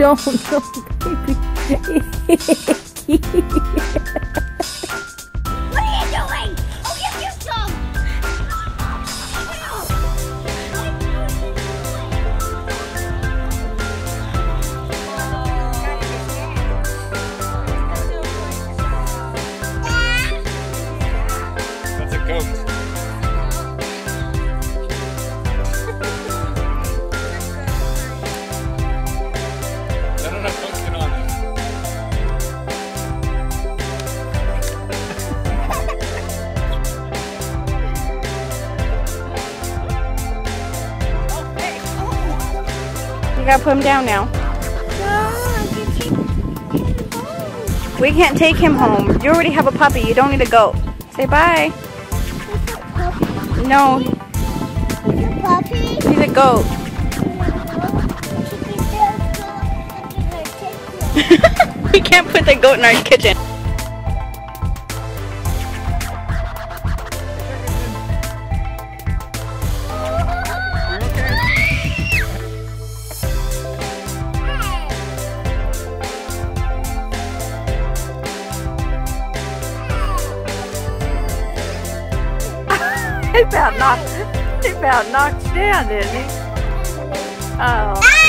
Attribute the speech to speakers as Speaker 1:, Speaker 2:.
Speaker 1: No, baby.
Speaker 2: What are you doing? I'll give you some.
Speaker 3: That's a goat. Not enough function on it.
Speaker 1: You gotta put him down now. We can't take him home. You already have a puppy. You don't need a goat. Say bye. No,
Speaker 2: Puppy?
Speaker 1: he's a goat. We can't put the goat in our kitchen. He about knocked you down, didn't he? Oh.